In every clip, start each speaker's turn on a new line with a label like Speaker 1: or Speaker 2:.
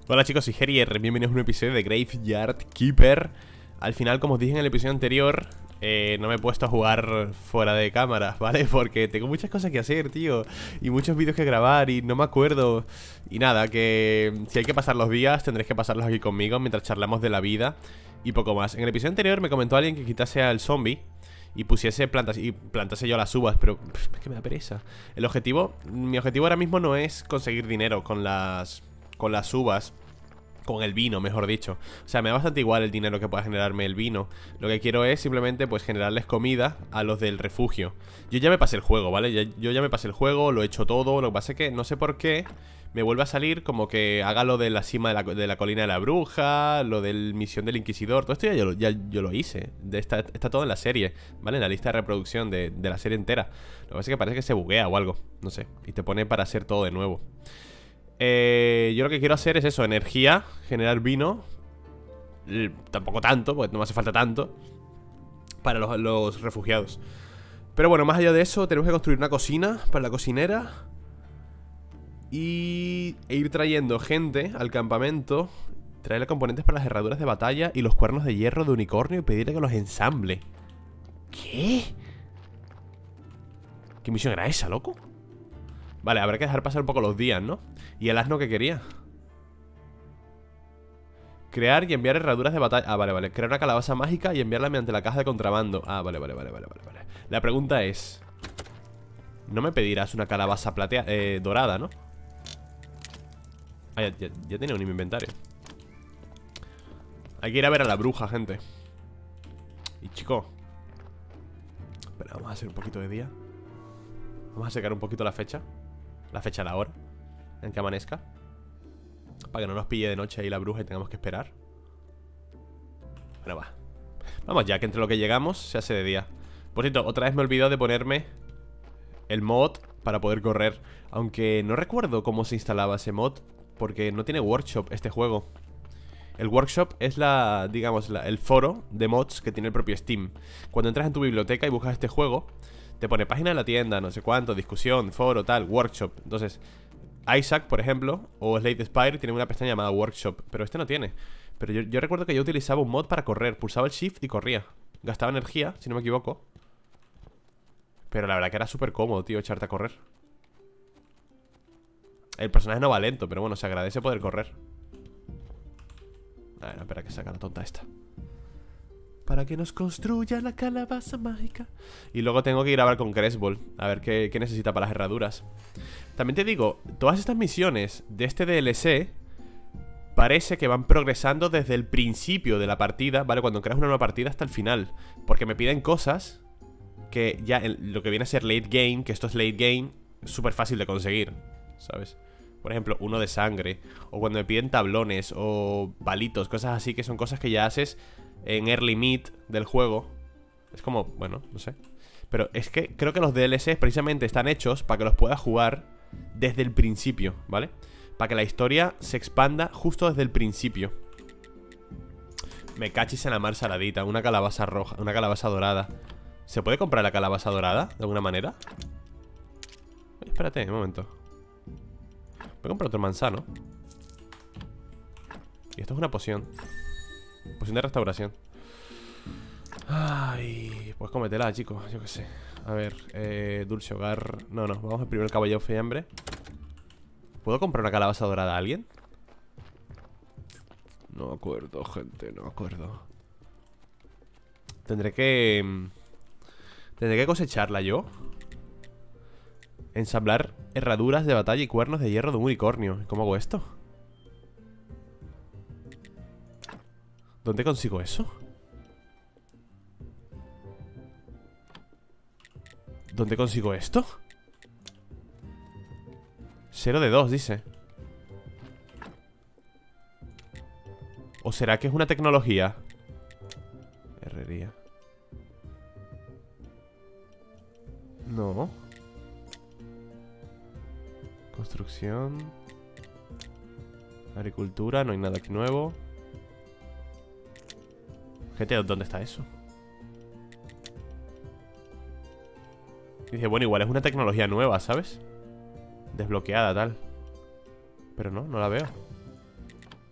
Speaker 1: Hola chicos, soy Herier, bienvenidos a un episodio de Graveyard Keeper. Al final, como os dije en el episodio anterior, no me he puesto a jugar fuera de cámara, ¿vale? Porque tengo muchas cosas que hacer, tío, y muchos vídeos que grabar y no me acuerdo. Y nada, que si hay que pasar los días, tendréis que pasarlos aquí conmigo mientras charlamos de la vida y poco más. En el episodio anterior me comentó alguien que quitase al zombie y pusiese plantas y plantase yo las uvas, pero es que me da pereza. Mi objetivo ahora mismo no es conseguir dinero con las uvas, con el vino, mejor dicho. O sea, me da bastante igual el dinero que pueda generarme el vino. Lo que quiero es simplemente, pues, generarles comida a los del refugio. Yo ya me pasé el juego, ¿vale? Yo ya me pasé el juego, lo he hecho todo. Lo que pasa es que no sé por qué me vuelve a salir como que haga lo de la cima de la colina de la bruja, lo de la misión del inquisidor. Todo esto yo lo hice. Está todo en la serie, ¿vale? En la lista de reproducción de la serie entera. Lo que pasa es que parece que se buguea o algo, no sé. Y te pone para hacer todo de nuevo. Yo lo que quiero hacer es eso, energía, generar vino. Tampoco tanto, porque no me hace falta tanto para los refugiados. Pero bueno, más allá de eso, tenemos que construir una cocina para la cocinera e ir trayendo gente al campamento. Traerle componentes para las herraduras de batalla y los cuernos de hierro de unicornio y pedirle que los ensamble. ¿Qué? ¿Qué misión era esa, loco? Vale, habrá que dejar pasar un poco los días, ¿no? ¿Y el asno que quería? Crear y enviar herraduras de batalla. Ah, vale. Crear una calabaza mágica y enviarla mediante la caja de contrabando. Ah, vale. La pregunta es: no me pedirás una calabaza dorada, ¿no? Ah, ya tenía un en mi inventario. Hay que ir a ver a la bruja, gente. Y chico, espera, vamos a hacer un poquito de día. Vamos a sacar un poquito la fecha. La hora en que amanezca, para que no nos pille de noche ahí la bruja y tengamos que esperar. Bueno, va. Vamos ya, que entre lo que llegamos se hace de día. Por cierto, otra vez me he olvidado de ponerme el mod para poder correr. Aunque no recuerdo cómo se instalaba ese mod, porque no tiene workshop este juego. El workshop es digamos, el foro de mods que tiene el propio Steam. Cuando entras en tu biblioteca y buscas este juego, te pone página de la tienda, no sé cuánto, discusión, foro, tal, workshop. Entonces, Isaac, por ejemplo, o Slade Spire tienen una pestaña llamada workshop, pero este no tiene. Pero yo recuerdo que yo utilizaba un mod para correr. Pulsaba el shift y corría. Gastaba energía, si no me equivoco. Pero la verdad que era súper cómodo, tío, echarte a correr. El personaje no va lento, pero bueno, se agradece poder correr. A ver, espera que saca la tonta esta. Para que nos construya la calabaza mágica. Y luego tengo que ir a hablar con Cresball, a ver qué necesita para las herraduras. También te digo, todas estas misiones de este DLC parece que van progresando desde el principio de la partida, ¿vale? Cuando creas una nueva partida hasta el final. Porque me piden cosas que ya lo que viene a ser late game, que esto es late game, es súper fácil de conseguir, ¿sabes? Por ejemplo, uno de sangre. O cuando me piden tablones o palitos, cosas así, que son cosas que ya haces en early mid del juego. Es como, bueno, no sé. Pero es que creo que los DLCs precisamente están hechos para que los puedas jugar desde el principio, ¿vale? Para que la historia se expanda justo desde el principio. Me cachis en la mar saladita. Una calabaza roja, una calabaza dorada. ¿Se puede comprar la calabaza dorada de alguna manera? Oye, espérate, un momento. Voy a comprar otro manzano. Y esto es una poción. Poción de restauración. Ay, pues cómetela, chicos, yo qué sé. A ver, dulce hogar. No, vamos a primero el caballero fiambre. ¿Puedo comprar una calabaza dorada a alguien? No me acuerdo, gente, no me acuerdo. Tendré que cosecharla yo. Ensamblar herraduras de batalla y cuernos de hierro de un unicornio. ¿Cómo hago esto? ¿Dónde consigo eso? ¿Dónde consigo esto? 0 de 2, dice. ¿O será que es una tecnología? Herrería. No. Construcción. Agricultura, no hay nada aquí nuevo. Gente, ¿dónde está eso? Dice, bueno, igual es una tecnología nueva, ¿sabes? Desbloqueada, tal. Pero no la veo.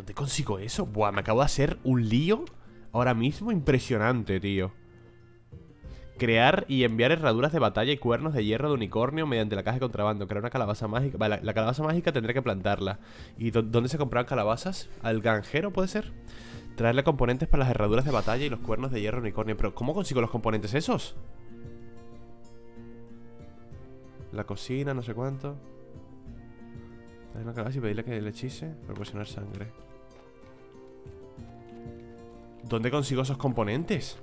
Speaker 1: ¿Dónde consigo eso? Buah, me acabo de hacer un lío ahora mismo impresionante, tío. Crear y enviar herraduras de batalla y cuernos de hierro de unicornio mediante la caja de contrabando. Crear una calabaza mágica. Vale, la calabaza mágica tendré que plantarla. ¿Y dónde se compraban calabazas? ¿Al granjero puede ser? Traerle componentes para las herraduras de batalla y los cuernos de hierro de unicornio. Pero ¿cómo consigo los componentes esos? La cocina, no sé cuánto. Traer una calabaza y pedirle que le hechice. Proporcionar sangre. ¿Dónde consigo esos componentes?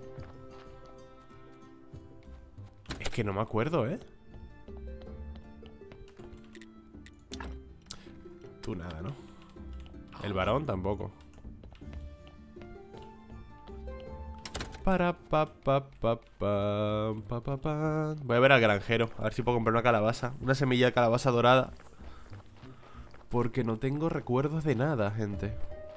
Speaker 1: Es que no me acuerdo, ¿eh? Tú nada, ¿no? El varón tampoco. Para pa pa pa pa pa pa pa. Voy a ver al granjero, a ver si puedo comprar una calabaza. Una semilla de calabaza dorada. Porque no tengo recuerdos de nada, gente.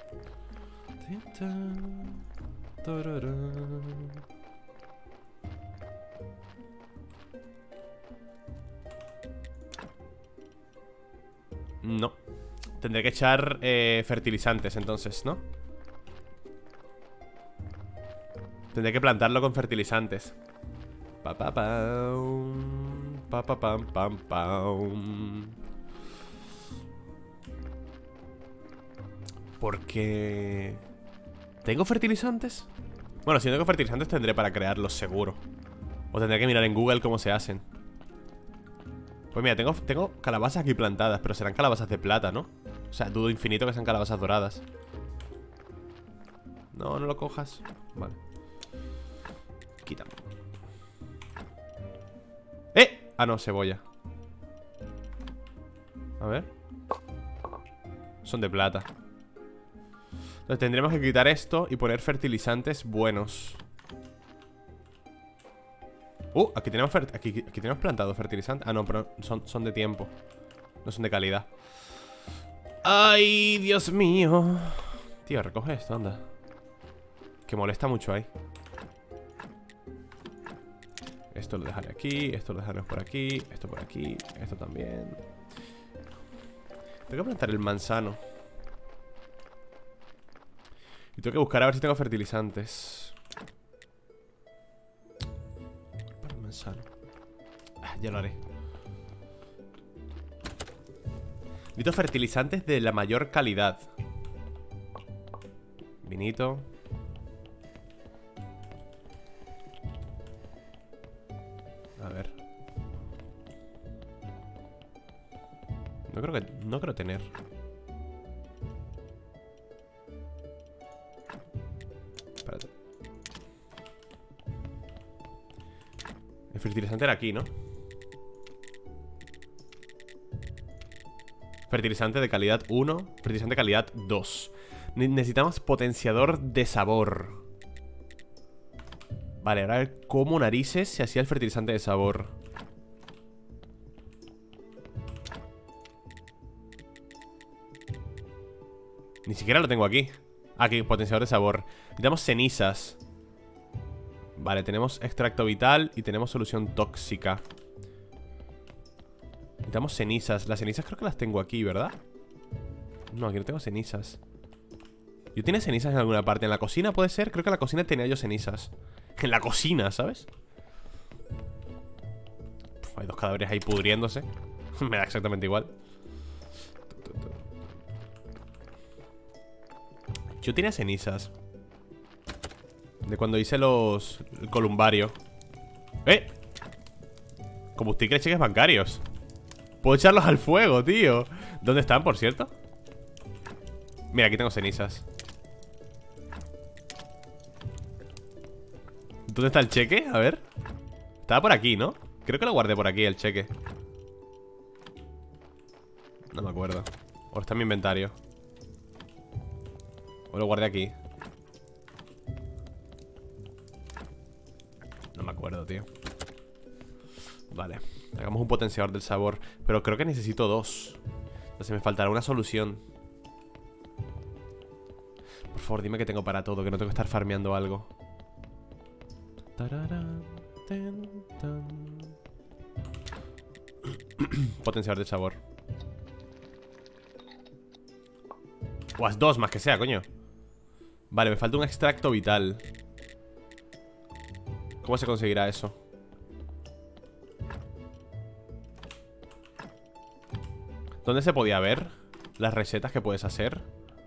Speaker 1: No. Tendré que echar fertilizantes entonces, ¿no? Tendré que plantarlo con fertilizantes. Pa pa pam. Pa pa pam pam pam. Porque... ¿tengo fertilizantes? Bueno, si no tengo fertilizantes tendré para crearlos seguro. O tendré que mirar en Google cómo se hacen. Pues mira, tengo calabazas aquí plantadas, pero serán calabazas de plata, ¿no? O sea, dudo infinito que sean calabazas doradas. No, no lo cojas. Vale. Quítame. ¡Eh! Ah, no, cebolla. A ver. Son de plata. Entonces tendremos que quitar esto y poner fertilizantes buenos. Aquí tenemos, aquí tenemos plantado fertilizantes. Ah, no, pero son de tiempo. No son de calidad. ¡Ay, Dios mío! Tío, recoge esto, anda. Que molesta mucho ahí. Esto lo dejaré aquí. Esto lo dejaré por aquí. Esto por aquí. Esto también. Tengo que plantar el manzano. Y tengo que buscar a ver si tengo fertilizantes. Para el manzano. Ya lo haré. Necesito fertilizantes de la mayor calidad. Vinito. A ver. No creo tener. Espérate. El fertilizante era aquí, ¿no? Fertilizante de calidad 1. Fertilizante de calidad 2. Necesitamos potenciador de sabor. Vale, ahora a ver cómo narices se hacía el fertilizante de sabor. Ni siquiera lo tengo aquí. Aquí, potenciador de sabor. Necesitamos cenizas. Vale, tenemos extracto vital y tenemos solución tóxica. Necesitamos cenizas. Las cenizas creo que las tengo aquí, ¿verdad? No, aquí no tengo cenizas. ¿Yo tenía cenizas en alguna parte? ¿En la cocina puede ser? Creo que en la cocina tenía yo cenizas. En la cocina, ¿sabes? Hay dos cadáveres ahí pudriéndose. Me da exactamente igual. Yo tenía cenizas de cuando hice el columbario. ¡Eh! Combustible, cheques bancarios. Puedo echarlos al fuego, tío. ¿Dónde están, por cierto? Mira, aquí tengo cenizas. ¿Dónde está el cheque? A ver. Estaba por aquí, ¿no? Creo que lo guardé por aquí, el cheque. No me acuerdo. O está en mi inventario. O lo guardé aquí. No me acuerdo, tío. Vale, hagamos un potenciador del sabor. Pero creo que necesito 2. Entonces me faltará una solución. Por favor, dime que tengo para todo, que no tengo que estar farmeando algo. Potenciador del sabor. O haz 2 más que sea, coño. Vale, me falta un extracto vital. ¿Cómo se conseguirá eso? ¿Dónde se podía ver las recetas que puedes hacer?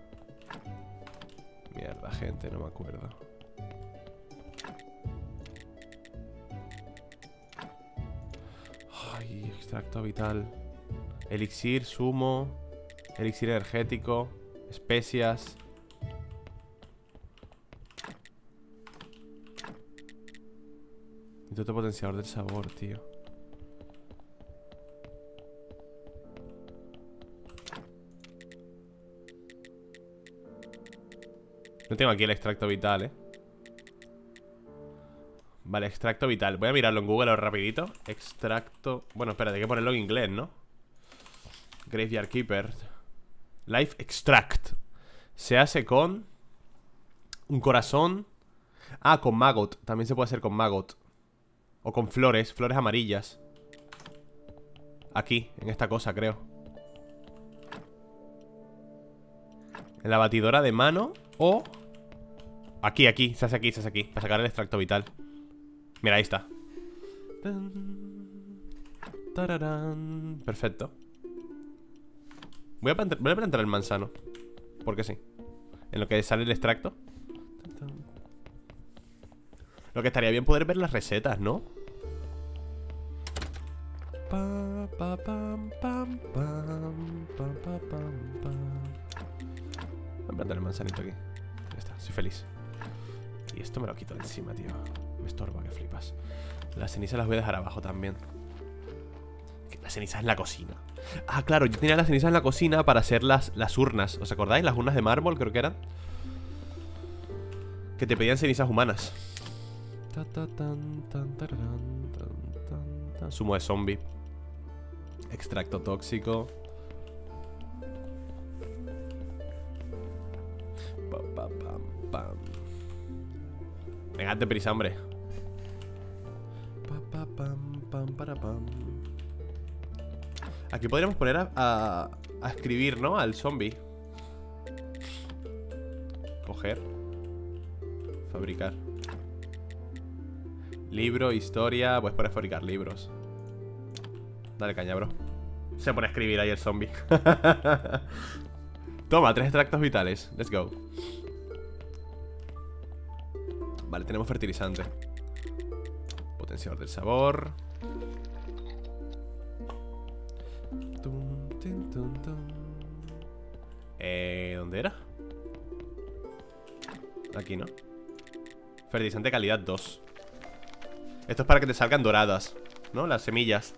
Speaker 1: Mierda, gente, no me acuerdo. Ay, extracto vital. Elixir, zumo, elixir energético, especias. Intento potenciador del sabor, tío. No tengo aquí el extracto vital, Vale, extracto vital. Voy a mirarlo en Google rapidito. Extracto... Bueno, espera, hay que ponerlo en inglés, ¿no? Graveyard Keeper. Life Extract. Se hace con... un corazón. Ah, con maggot. También se puede hacer con maggot. O con flores, flores amarillas. Aquí, en esta cosa, creo. En la batidora de mano. O... Aquí, se hace aquí, se hace aquí. Para sacar el extracto vital. Mira, ahí está. Perfecto. Voy a plantar el manzano. Porque sí. En lo que sale el extracto. Lo que estaría bien poder ver las recetas, ¿no? Voy a plantar el manzanito aquí. Ya está, soy feliz. Y esto me lo quito de encima, tío. Me estorba, que flipas. Las cenizas las voy a dejar abajo también. Las cenizas en la cocina. Ah, claro, yo tenía las cenizas en la cocina para hacer las urnas. ¿Os acordáis? Las urnas de mármol, creo que eran. Que te pedían cenizas humanas. Zumo de zombie. Extracto tóxico. Venga, hazte prisa, hombre. Aquí podríamos poner a escribir, ¿no? Al zombie. Coger. Fabricar. Libro, historia. Puedes poner fabricar libros. Dale caña, bro. Se pone a escribir ahí el zombie. Toma, 3 extractos vitales. Let's go. Vale, tenemos fertilizante. Potenciador del sabor. ¿Dónde era? Aquí, ¿no? Fertilizante calidad 2. Esto es para que te salgan doradas, ¿no? Las semillas.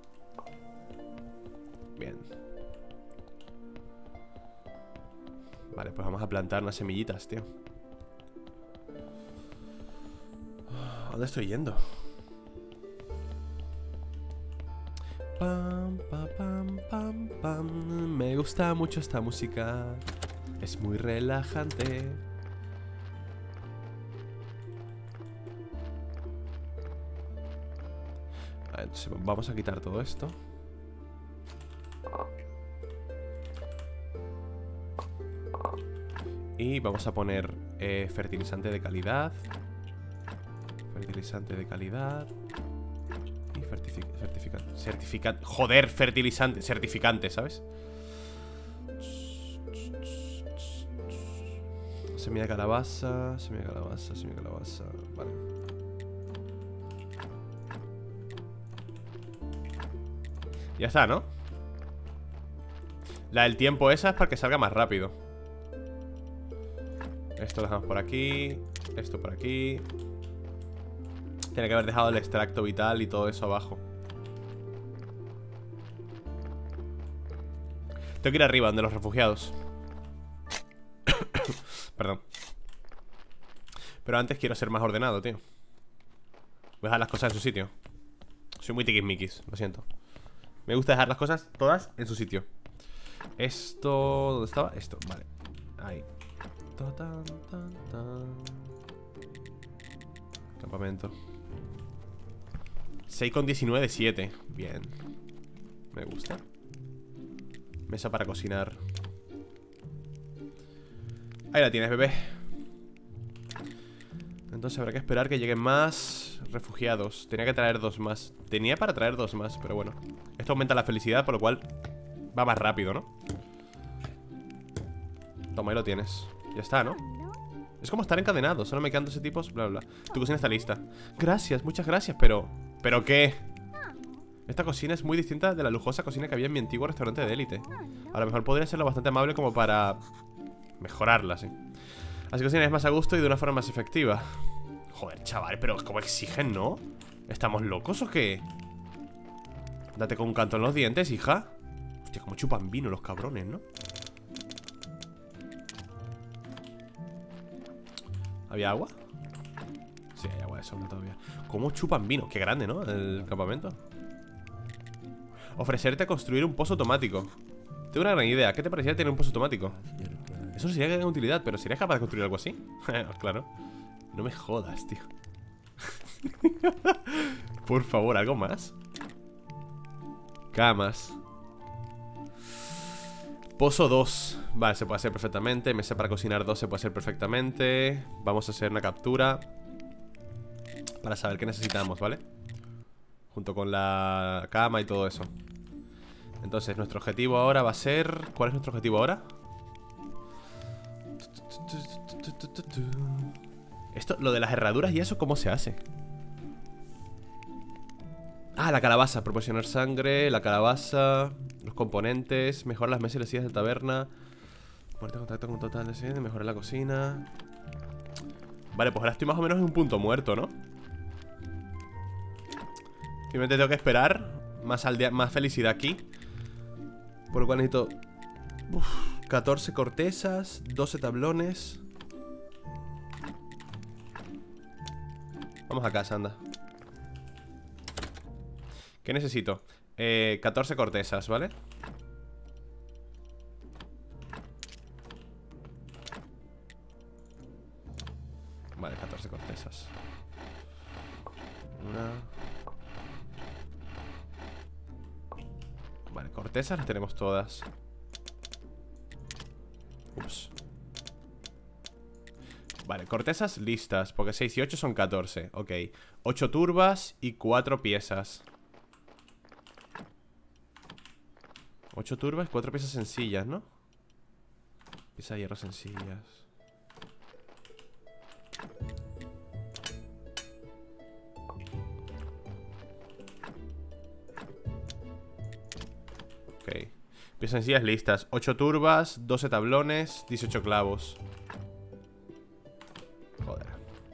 Speaker 1: Bien. Vale, pues vamos a plantar unas semillitas, tío. ¿A dónde estoy yendo? Pam, pam, pam, pam, pam. Me gusta mucho esta música. Es muy relajante. Vale, entonces vamos a quitar todo esto. Y vamos a poner fertilizante de calidad. Fertilizante de calidad. Y certificante. Joder, fertilizante. Certificante, ¿sabes? Semilla de calabaza. Semilla de calabaza. Semilla de calabaza. Vale. Ya está, ¿no? La del tiempo esa es para que salga más rápido. Esto lo dejamos por aquí. Esto por aquí. Tiene que haber dejado el extracto vital y todo eso abajo. Tengo que ir arriba, donde los refugiados. Perdón. Pero antes quiero ser más ordenado, tío. Voy a dejar las cosas en su sitio. Soy muy tiquismiquis, lo siento. Me gusta dejar las cosas todas en su sitio. Esto... ¿dónde estaba? Esto, vale. Ahí. Campamento. 6,19 de 7. Bien. Me gusta. Mesa para cocinar. Ahí la tienes, bebé. Entonces habrá que esperar que lleguen más refugiados. Tenía que traer 2 más. Tenía para traer 2 más, pero bueno. Esto aumenta la felicidad, por lo cual va más rápido, ¿no? Toma, ahí lo tienes. Ya está, ¿no? Es como estar encadenado. Solo me quedan 12 tipos, bla, bla, bla. Tu cocina está lista. Gracias, muchas gracias, pero... ¿Pero qué? Esta cocina es muy distinta de la lujosa cocina que había en mi antiguo restaurante de élite. A lo mejor podría ser lo bastante amable como para... mejorarla, sí. Así cocináis más a gusto y de una forma más efectiva. Joder, chaval, pero como exigen, ¿no? ¿Estamos locos o qué? Date con un canto en los dientes, hija. Hostia, como chupan vino los cabrones, ¿no? ¿Había agua? Sí, hay agua de sobra todavía. ¿Cómo chupan vino? Qué grande, ¿no? El campamento. Ofrecerte a construir un pozo automático. Tengo una gran idea. ¿Qué te parecería tener un pozo automático? Eso sería de gran utilidad, pero ¿serías capaz de construir algo así? Claro. No me jodas, tío. Por favor, ¿algo más? Camas. Pozo 2. Vale, se puede hacer perfectamente. Mesa para cocinar 2 se puede hacer perfectamente. Vamos a hacer una captura para saber qué necesitamos, ¿vale? Junto con la cama y todo eso. Entonces, nuestro objetivo ahora va a ser... ¿Cuál es nuestro objetivo ahora? Esto, lo de las herraduras y eso, ¿cómo se hace? Ah, la calabaza, proporcionar sangre, la calabaza, los componentes, mejorar las mesas y las sillas de taberna, muerte en contacto con total de mejorar la cocina. Vale, pues ahora estoy más o menos en un punto muerto, ¿no? Simplemente tengo que esperar más felicidad aquí. Por lo cual necesito 14 cortezas, 12 tablones. Vamos a casa, anda. ¿Qué necesito? 14 cortezas, ¿vale? Vale, 14 cortezas. Una. Vale, cortezas las tenemos todas. Ups. Vale, cortezas listas, porque 6 y 8 son 14. Ok, 8 turbas y 4 piezas. 8 turbas y 4 piezas sencillas, ¿no? Piezas de hierro sencillas. Ok, piezas sencillas listas. 8 turbas, 12 tablones, 18 clavos. Joder.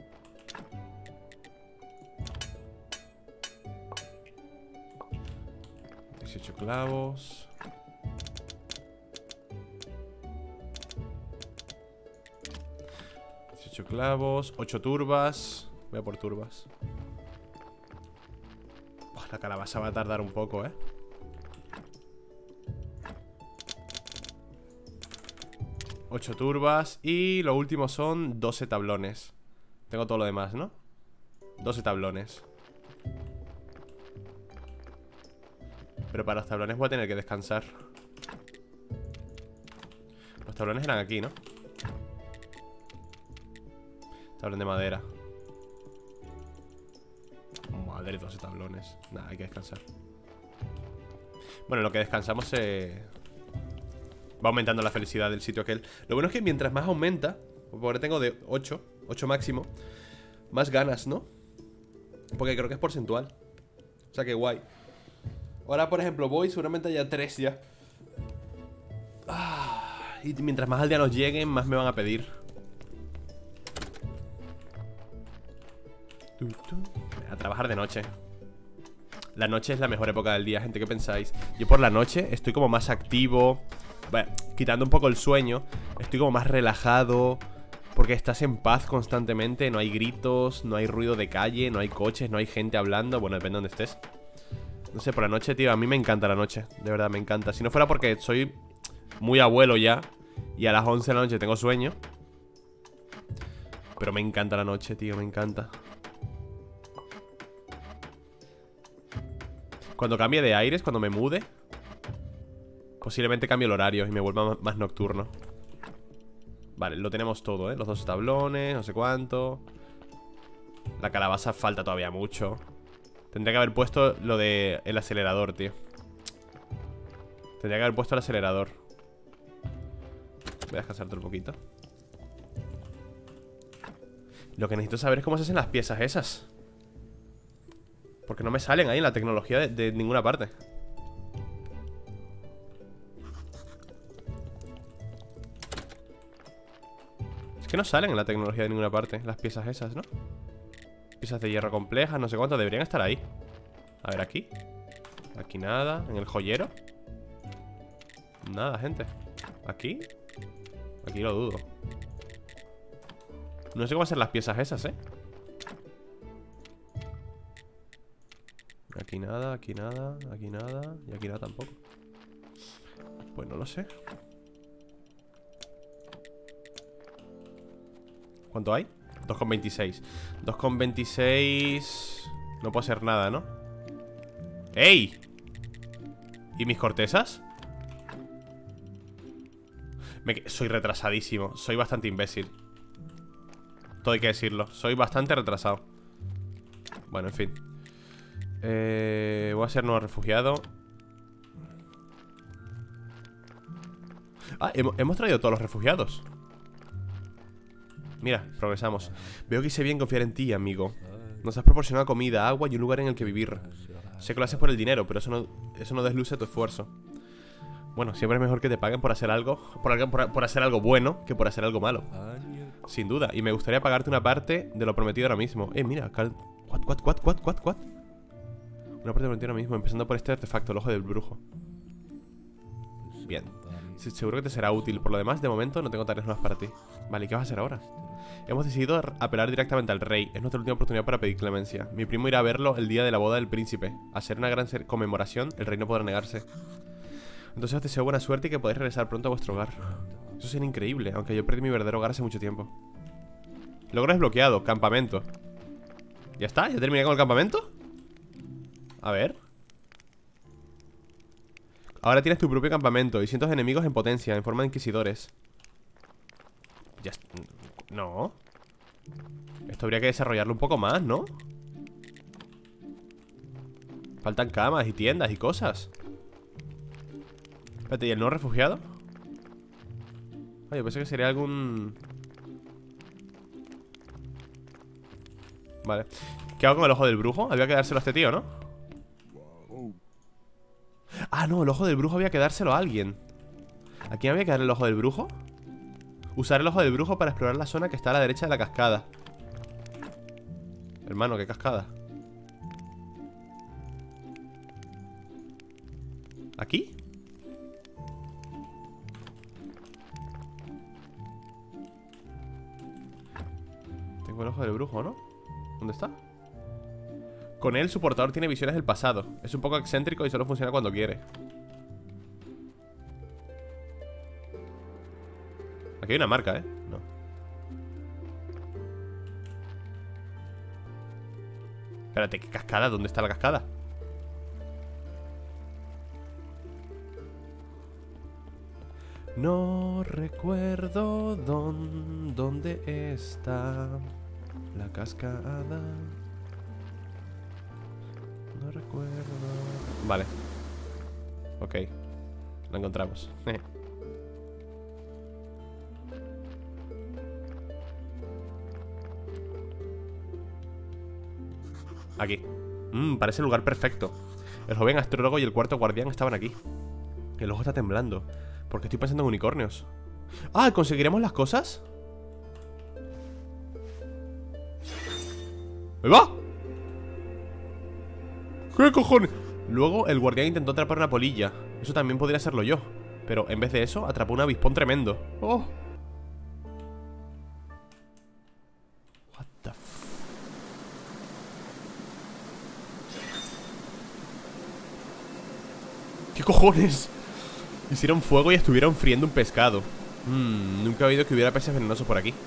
Speaker 1: Clavos. Clavos, 8 turbas. Voy a por turbas. La calabaza va a tardar un poco, ¿eh? Ocho turbas. Y lo último son 12 tablones. Tengo todo lo demás, ¿no? 12 tablones. Pero para los tablones voy a tener que descansar. Los tablones eran aquí, ¿no? Tablón de madera. Madre, 12 tablones. Nada, hay que descansar. Bueno, lo que descansamos va aumentando la felicidad del sitio aquel. Lo bueno es que mientras más aumenta, porque ahora tengo de 8 máximo, más ganas, ¿no? Porque creo que es porcentual. O sea que guay. Ahora, por ejemplo, voy, seguramente haya 3 ya. Y mientras más aldeanos lleguen, más me van a pedir. A trabajar de noche. La noche es la mejor época del día, gente, ¿qué pensáis? Yo por la noche estoy como más activo. Bueno, quitando un poco el sueño, estoy como más relajado. Porque estás en paz constantemente. No hay gritos, no hay ruido de calle, no hay coches, no hay gente hablando. Bueno, depende de donde estés. No sé, por la noche, tío, a mí me encanta la noche. De verdad, me encanta. Si no fuera porque soy muy abuelo ya y a las 11 de la noche tengo sueño. Pero me encanta la noche, tío, me encanta. Cuando cambie de aires, cuando me mude, posiblemente cambie el horario y me vuelva más nocturno. Vale, lo tenemos todo, ¿eh? Los 2 tablones, no sé cuánto. La calabaza falta todavía mucho. Tendría que haber puesto lo de el acelerador, tío. Tendría que haber puesto el acelerador. Voy a descansarte un poquito. Lo que necesito saber es cómo se hacen las piezas esas. Porque no me salen ahí en la tecnología de ninguna parte. Es que no salen en la tecnología de ninguna parte las piezas esas, ¿no? Piezas de hierro complejas, no sé cuántas, deberían estar ahí. A ver, aquí. Aquí nada, en el joyero. Nada, gente. ¿Aquí? Aquí lo dudo. No sé cómo hacer las piezas esas, ¿eh? Aquí nada, aquí nada, aquí nada. Y aquí nada tampoco. Pues no lo sé. ¿Cuánto hay? 2,26. 2,26. No puedo hacer nada, ¿no? ¡Ey! ¿Y mis cortezas? Soy retrasadísimo. Soy bastante imbécil. Todo hay que decirlo. Soy bastante retrasado. Bueno, en fin. Voy a ser nuevo refugiado. Ah, hemos traído todos los refugiados. Mira, progresamos. Veo que hice bien confiar en ti, amigo. Nos has proporcionado comida, agua y un lugar en el que vivir. Sé que lo haces por el dinero, pero eso no desluce tu esfuerzo. Bueno, siempre es mejor que te paguen por hacer algo por hacer algo bueno que por hacer algo malo. Sin duda, y me gustaría pagarte una parte de lo prometido ahora mismo. Mira, what? Una parte prometido ahora mismo, empezando por este artefacto, el ojo del brujo. Bien. Sí, seguro que te será útil. Por lo demás, de momento no tengo tareas nuevas para ti. Vale, ¿y qué vas a hacer ahora? Hemos decidido apelar directamente al rey. Es nuestra última oportunidad para pedir clemencia. Mi primo irá a verlo el día de la boda del príncipe. Al ser una gran conmemoración, el rey no podrá negarse. Entonces os deseo buena suerte y que podáis regresar pronto a vuestro hogar. Eso sería increíble, aunque yo perdí mi verdadero hogar hace mucho tiempo. Logro desbloqueado, campamento. ¿Ya está? ¿Ya terminé con el campamento? A ver. Ahora tienes tu propio campamento y cientos de enemigos en potencia, en forma de inquisidores. Ya está. No. Esto habría que desarrollarlo un poco más, ¿no? Faltan camas y tiendas y cosas. Espérate, ¿y el no refugiado? Oye, pensé que sería algún... Vale. ¿Qué hago con el ojo del brujo? Había que dárselo a este tío, ¿no? Ah, no, el ojo del brujo había que dárselo a alguien. ¿A quién había que dar el ojo del brujo? Usar el ojo del brujo para explorar la zona que está a la derecha de la cascada. Hermano, ¿qué cascada? ¿Aquí? Tengo el ojo del brujo, ¿no? ¿Dónde está? Con él, su portador tiene visiones del pasado. Es un poco excéntrico y solo funciona cuando quiere. Aquí hay una marca, ¿eh? No. Espérate, ¿qué cascada? ¿Dónde está la cascada? No recuerdo dónde está la cascada. No recuerdo. Vale. Ok. La encontramos. Aquí. Parece el lugar perfecto. El joven astrólogo y el cuarto guardián estaban aquí. El ojo está temblando porque estoy pensando en unicornios. ¡Ah! ¿Conseguiremos las cosas? ¡Ahí va! ¿Qué cojones? Luego el guardián intentó atrapar una polilla. Eso también podría serlo yo. Pero en vez de eso, atrapó un avispón tremendo. ¡Oh! What the f... ¿Qué cojones? Hicieron fuego y estuvieron friendo un pescado. Nunca he oído que hubiera peces venenosos por aquí.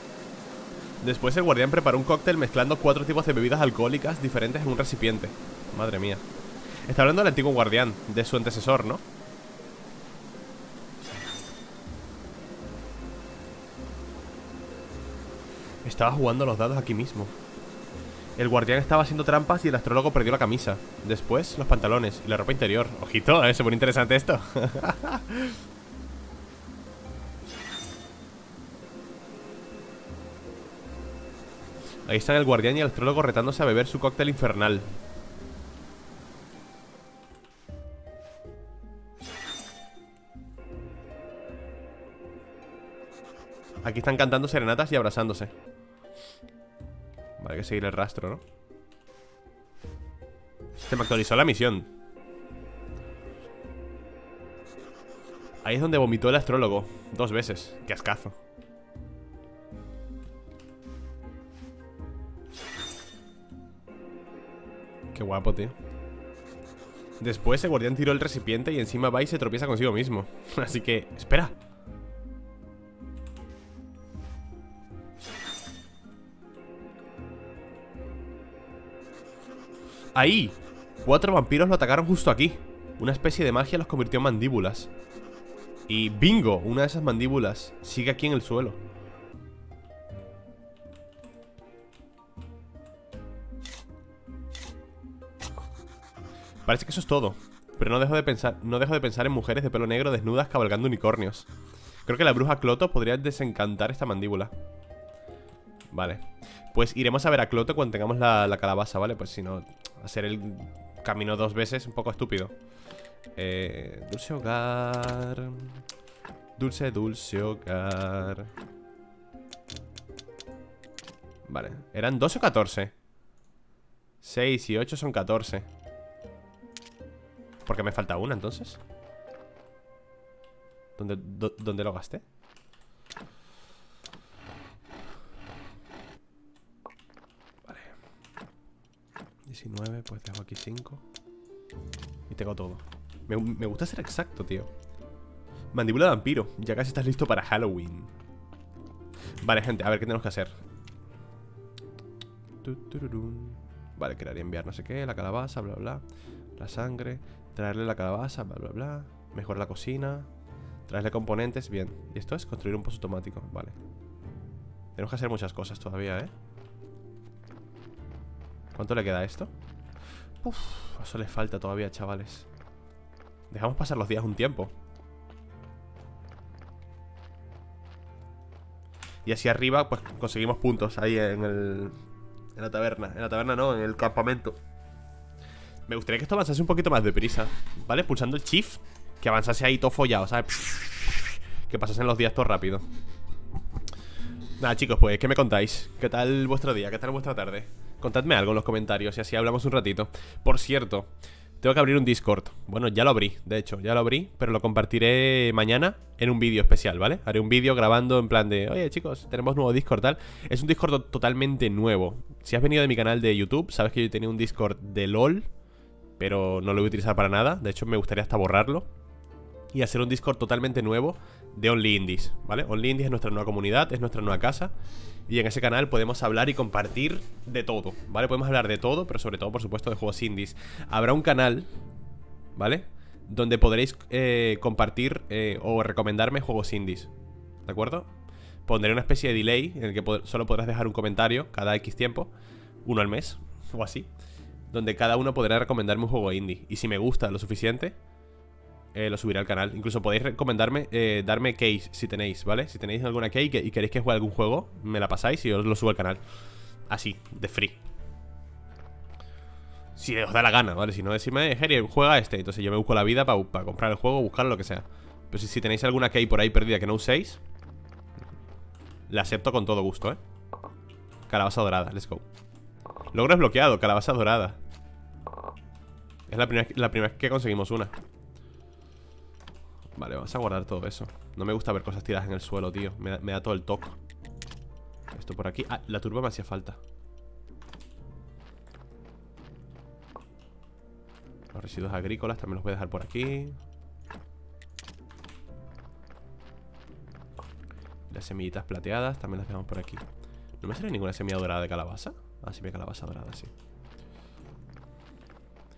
Speaker 1: Después el guardián preparó un cóctel mezclando 4 tipos de bebidas alcohólicas diferentes en un recipiente. Madre mía. Está hablando del antiguo guardián, de su antecesor, ¿no? Estaba jugando los dados aquí mismo. El guardián estaba haciendo trampas y el astrólogo perdió la camisa. Después, los pantalones y la ropa interior. Ojito, se pone interesante esto. Ahí están el guardián y el astrólogo retándose a beber su cóctel infernal. Aquí están cantando serenatas y abrazándose. Vale, hay que seguir el rastro, ¿no? Se me actualizó la misión. Ahí es donde vomitó el astrólogo 2 veces, qué ascazo. Qué guapo, tío. Después el guardián tiró el recipiente y encima va y se tropieza consigo mismo. Así que, espera. ¡Ahí! 4 vampiros lo atacaron justo aquí. Una especie de magia los convirtió en mandíbulas. Y ¡bingo! Una de esas mandíbulas sigue aquí en el suelo. Parece que eso es todo. Pero no dejo de pensar en mujeres de pelo negro desnudas cabalgando unicornios. Creo que la bruja Cloto podría desencantar esta mandíbula. Vale. Pues iremos a ver a Cloto cuando tengamos la calabaza, ¿vale? Pues si no, hacer el camino 2 veces es un poco estúpido. Dulce hogar. Dulce, dulce hogar. Vale, ¿eran 12 o 14? 6 y 8 son 14. ¿Por qué me falta una entonces? ¿Dónde lo gasté? Vale. 19, pues dejo aquí 5. Y tengo todo. Me gusta ser exacto, tío. Mandíbula de vampiro. Ya casi estás listo para Halloween. Vale, gente, a ver qué tenemos que hacer. Vale, crear y enviar no sé qué. La calabaza, bla, bla. La sangre. Traerle la calabaza, bla, bla, bla. Mejorar la cocina. Traerle componentes, bien. Y esto es construir un pozo automático, vale. Tenemos que hacer muchas cosas todavía, ¿eh? ¿Cuánto le queda a esto? Uf, eso le falta todavía, chavales. Dejamos pasar los días un tiempo. Y así arriba, pues conseguimos puntos ahí en la taberna. En la taberna no, en el campamento. Me gustaría que esto avanzase un poquito más deprisa, ¿vale? Pulsando el shift. Que avanzase ahí todo follado, ¿sabes? Que pasasen los días todo rápido. Nada, chicos, pues, ¿qué me contáis? ¿Qué tal vuestro día? ¿Qué tal vuestra tarde? Contadme algo en los comentarios y así hablamos un ratito. Por cierto, tengo que abrir un Discord. Bueno, ya lo abrí, de hecho, ya lo abrí. Pero lo compartiré mañana en un vídeo especial, ¿vale? Haré un vídeo grabando en plan de: oye, chicos, tenemos nuevo Discord, tal. Es un Discord totalmente nuevo. Si has venido de mi canal de YouTube, sabes que yo tenía un Discord de LOL, pero no lo voy a utilizar para nada. De hecho, me gustaría hasta borrarlo y hacer un Discord totalmente nuevo de Only Indies, ¿vale? Only Indies es nuestra nueva comunidad, es nuestra nueva casa. Y en ese canal podemos hablar y compartir de todo, ¿vale? Podemos hablar de todo, pero sobre todo, por supuesto, de juegos indies. Habrá un canal, ¿vale? Donde podréis compartir o recomendarme juegos indies, ¿de acuerdo? Pondré una especie de delay en el que solo podrás dejar un comentario cada X tiempo, uno al mes, o así, donde cada uno podrá recomendarme un juego indie. Y si me gusta lo suficiente, lo subiré al canal. Incluso podéis recomendarme, darme keys si tenéis, ¿vale? Si tenéis alguna key y queréis que juegue algún juego, me la pasáis y os lo subo al canal. Así, de free. Si os da la gana, ¿vale? Si no, decirme, Geri, juega este. Entonces yo me busco la vida para comprar el juego, buscarlo, lo que sea. Pero si tenéis alguna key por ahí perdida que no uséis, la acepto con todo gusto, ¿eh? Calabaza dorada, let's go. Logro desbloqueado, calabaza dorada. Es la primera vez que conseguimos una. Vale, vamos a guardar todo eso. No me gusta ver cosas tiradas en el suelo, tío. Me da todo el toque. Esto por aquí. Ah, la turba me hacía falta. Los residuos agrícolas también los voy a dejar por aquí. Las semillitas plateadas también las dejamos por aquí. ¿No me sale ninguna semilla dorada de calabaza? Ah, sí, me calabaza dorada, sí.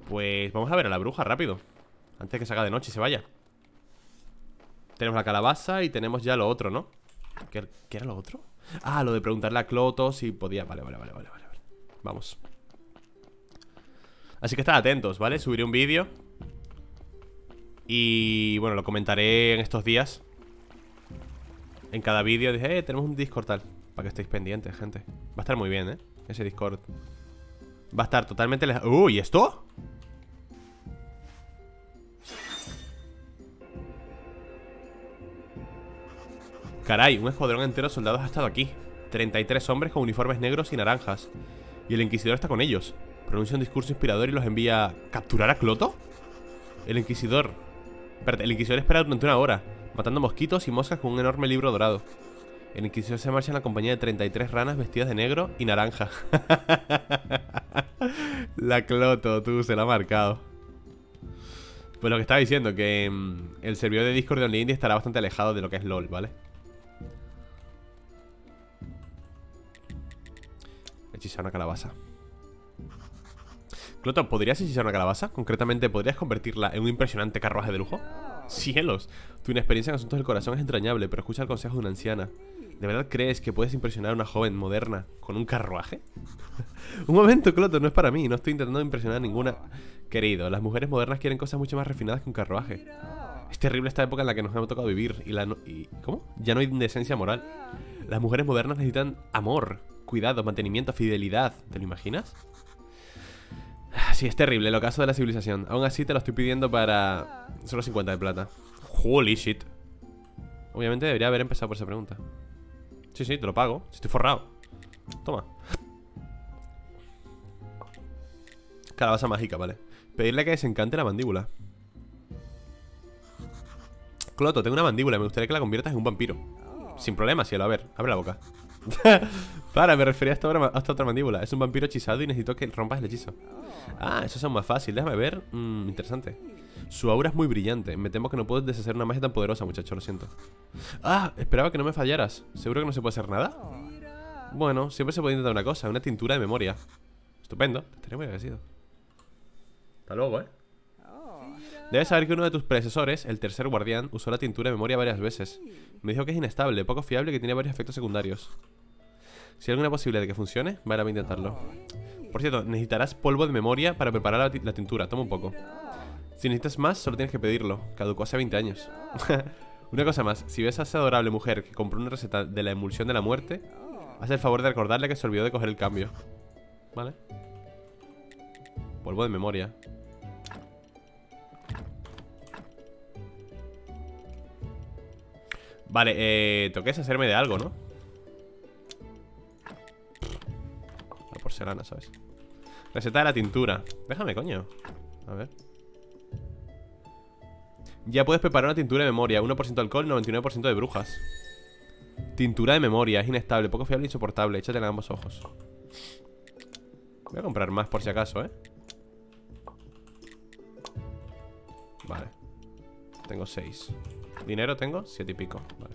Speaker 1: Pues vamos a ver a la bruja rápido, antes de que se haga de noche y se vaya. Tenemos la calabaza y tenemos ya lo otro, ¿no? ¿Qué era lo otro? Ah, lo de preguntarle a Cloto si podía. Vale. Vamos. Así que estad atentos, ¿vale? Subiré un vídeo y bueno, lo comentaré en estos días. En cada vídeo dije, tenemos un Discord tal, para que estéis pendientes, gente. Va a estar muy bien, ese Discord. Va a estar totalmente ¡Uy! ¿Y esto? Caray, un escuadrón entero de soldados ha estado aquí. 33 hombres con uniformes negros y naranjas. Y el Inquisidor está con ellos. Pronuncia un discurso inspirador y los envía a ¿capturar a Cloto? El Inquisidor espera durante una hora, matando mosquitos y moscas con un enorme libro dorado. El Inquisidor se marcha en la compañía de 33 ranas vestidas de negro y naranja. La Cloto, tú, se la ha marcado. Pues lo que estaba diciendo, que el servidor de Discord de OnlyIndie estará bastante alejado de lo que es LOL, ¿vale? Hechizar una calabaza. Cloto, ¿podrías hechizar una calabaza? Concretamente, ¿podrías convertirla en un impresionante carruaje de lujo? ¡Cielos! Tu inexperiencia en asuntos del corazón es entrañable, pero escucha el consejo de una anciana. ¿De verdad crees que puedes impresionar a una joven moderna con un carruaje? Un momento, Cloto, no es para mí. No estoy intentando impresionar a ninguna. Querido, las mujeres modernas quieren cosas mucho más refinadas que un carruaje. Es terrible esta época en la que nos ha tocado vivir ¿cómo? Ya no hay decencia moral. Las mujeres modernas necesitan amor, cuidado, mantenimiento, fidelidad. ¿Te lo imaginas? Sí, es terrible el ocaso de la civilización. Aún así te lo estoy pidiendo para... Solo 50 de plata. Holy shit. Obviamente debería haber empezado por esa pregunta. Sí, te lo pago. Si estoy forrado. Toma. Calabaza mágica, vale. Pedirle que desencante la mandíbula. Cloto, tengo una mandíbula. Me gustaría que la conviertas en un vampiro. Sin problema, cielo. A ver, abre la boca. Para, me refería a esta otra mandíbula. Es un vampiro hechizado y necesito que rompas el hechizo. Ah, eso es aún más fácil. Déjame ver. Interesante. Su aura es muy brillante. Me temo que no puedo deshacer una magia tan poderosa, muchacho, lo siento. Ah, esperaba que no me fallaras. ¿Seguro que no se puede hacer nada? Bueno, siempre se puede intentar una cosa. Una tintura de memoria. Estupendo, te estaría muy agradecido. Hasta luego, Debes saber que uno de tus predecesores, el tercer guardián, usó la tintura de memoria varias veces. Me dijo que es inestable, poco fiable y que tiene varios efectos secundarios. Si hay alguna posibilidad de que funcione, vale, voy a intentarlo. Por cierto, necesitarás polvo de memoria para preparar la tintura. Toma un poco. Si necesitas más, solo tienes que pedirlo. Caducó hace 20 años. Una cosa más, si ves a esa adorable mujer que compró una receta de la emulsión de la muerte, haz el favor de recordarle que se olvidó de coger el cambio. Vale. Polvo de memoria. Vale, tengo que deshacerme de algo, ¿no? La porcelana, ¿sabes? Receta de la tintura. Déjame, coño. A ver. Ya puedes preparar una tintura de memoria. 1% alcohol, 99% de brujas. Tintura de memoria. Es inestable, poco fiable e insoportable. Échatela en ambos ojos. Voy a comprar más por si acaso, Vale. Tengo 6. Dinero tengo 7 y pico. Vale.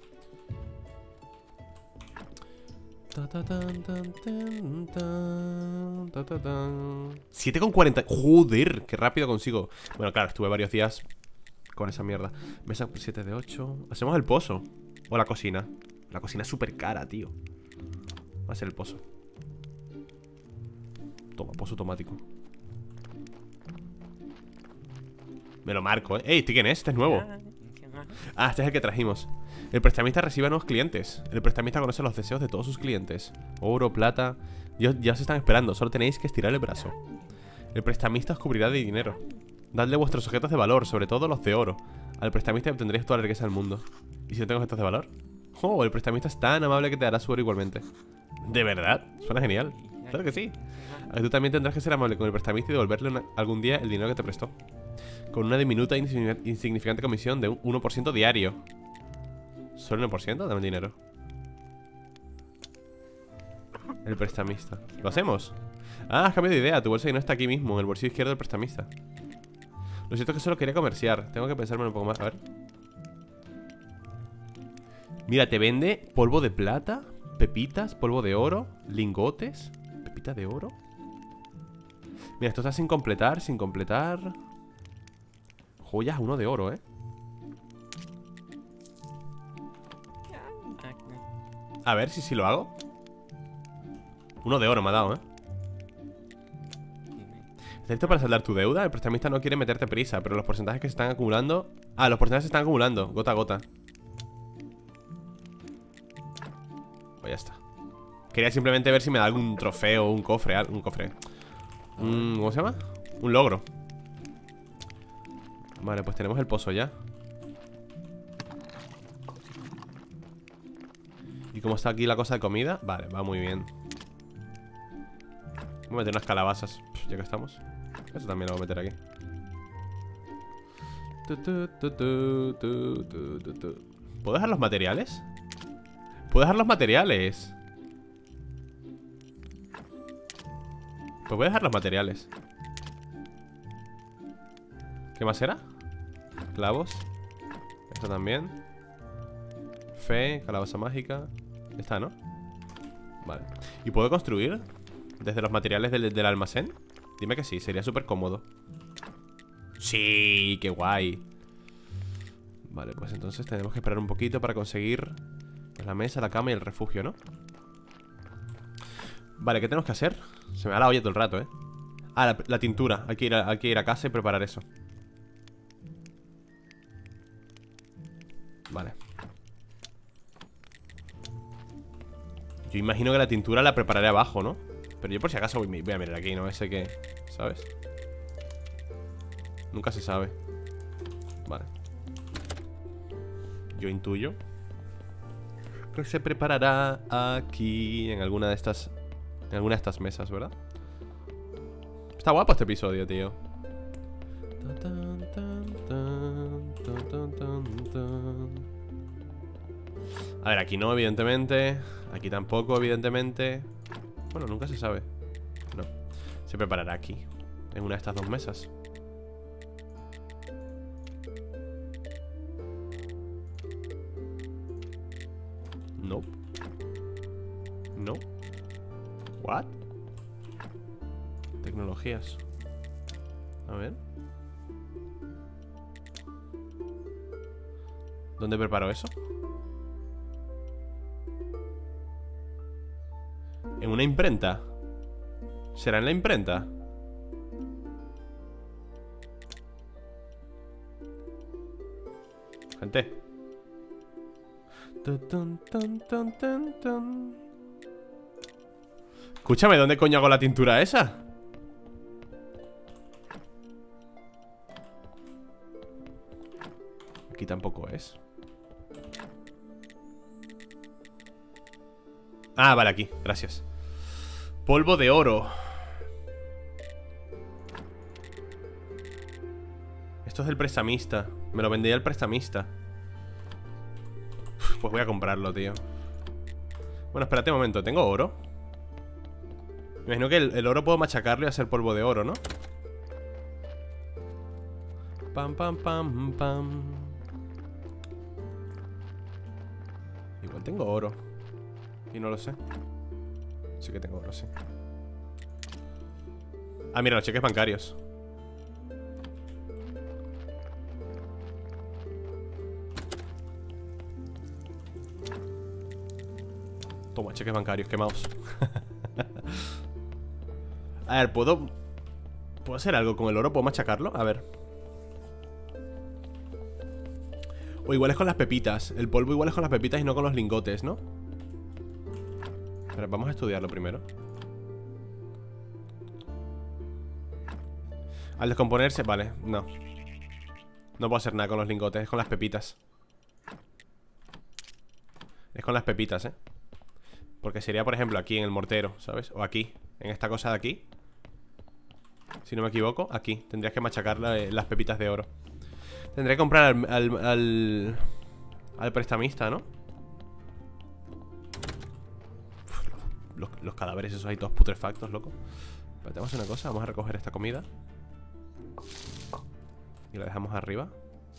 Speaker 1: 7,40. Joder, qué rápido consigo. Bueno, claro, estuve varios días con esa mierda. Mesa 7 de 8. Hacemos el pozo. O la cocina. La cocina es súper cara, tío. Va a ser el pozo. Toma, pozo automático. Me lo marco, Ey, ¿este quién es? Este es nuevo. Ah, este es el que trajimos. El prestamista recibe a nuevos clientes. El prestamista conoce los deseos de todos sus clientes. Oro, plata. Ya os están esperando, solo tenéis que estirar el brazo. El prestamista os cubrirá de dinero. Dadle vuestros objetos de valor, sobre todo los de oro. Al prestamista obtendréis toda la riqueza del mundo. ¿Y si no tengo objetos de valor? Oh, el prestamista es tan amable que te dará su oro igualmente. ¿De verdad? Suena genial. Claro que sí. Tú también tendrás que ser amable con el prestamista y devolverle algún día el dinero que te prestó. Con una diminuta e insignificante comisión de un 1% diario. ¿Solo 1%? Dame el dinero. El prestamista. ¿Lo hacemos? Ah, has cambiado de idea. Tu bolsa no está aquí mismo, en el bolsillo izquierdo del prestamista. Lo cierto es que solo quería comerciar. Tengo que pensármelo un poco más. A ver. Mira, te vende polvo de plata, pepitas, polvo de oro, lingotes. ¿Pepita de oro? Mira, esto está sin completar, sin completar. Joyas, uno de oro, A ver si lo hago. Uno de oro me ha dado, ¿Necesito para saldar tu deuda? El prestamista no quiere meterte prisa, pero los porcentajes que se están acumulando... Ah, los porcentajes se están acumulando, gota a gota. Pues ya está. Quería simplemente ver si me da algún trofeo, un cofre, ¿cómo se llama? Un logro. Vale, pues tenemos el pozo ya. ¿Y cómo está aquí la cosa de comida? Vale, va muy bien. Voy a meter unas calabazas, ya que estamos. Eso también lo voy a meter aquí. ¿Puedo dejar los materiales? ¿Puedo dejar los materiales? Pues voy a dejar los materiales. ¿Qué más era? Clavos. Esto también. Fe, calabaza mágica. Ya está, ¿no? Vale. ¿Y puedo construir desde los materiales del almacén? Dime que sí, sería súper cómodo. Sí, qué guay. Vale, pues entonces tenemos que esperar un poquito para conseguir la mesa, la cama y el refugio, ¿no? Vale, ¿qué tenemos que hacer? Se me da la olla todo el rato, Ah, la tintura. Hay que ir a casa y preparar eso. Vale. Yo imagino que la tintura la prepararé abajo, ¿no? Pero yo por si acaso voy a mirar aquí, ¿no? Ese que... ¿sabes? Nunca se sabe. Vale. Yo intuyo que se preparará aquí en alguna de estas... en alguna de estas mesas, ¿verdad? Está guapo este episodio, tío. A ver, aquí no, evidentemente. Aquí tampoco, evidentemente. Bueno, nunca se sabe. No. Se preparará aquí, en una de estas dos mesas. No. No. What? Tecnologías. A ver. ¿Dónde preparo eso? ¿En una imprenta? ¿Será en la imprenta? Gente. Escúchame, ¿dónde coño hago la tintura esa? Aquí tampoco es. Ah, vale, aquí, gracias. Polvo de oro. Esto es del prestamista. Me lo vendía el prestamista. Pues voy a comprarlo, tío. Bueno, espérate un momento, ¿tengo oro? Me imagino que el oro puedo machacarlo y hacer polvo de oro, ¿no? Pam, pam, pam, pam. Igual tengo oro. Y no lo sé. Sí que tengo oro, sí. Ah, mira, los cheques bancarios. Toma, cheques bancarios quemados. A ver, ¿puedo hacer algo con el oro? ¿Puedo machacarlo? A ver. O igual es con las pepitas. El polvo igual es con las pepitas y no con los lingotes, ¿no? Pero vamos a estudiarlo primero. Al descomponerse, vale, no. No puedo hacer nada con los lingotes, es con las pepitas. Es con las pepitas, Porque sería, por ejemplo, aquí en el mortero, ¿sabes? O aquí, en esta cosa de aquí. Si no me equivoco, aquí. Tendrías que machacar las pepitas de oro. Tendré que comprar al prestamista, ¿no? Uf, los cadáveres esos ahí todos putrefactos, loco. Espérate, vamos a hacer una cosa. Vamos a recoger esta comida y la dejamos arriba.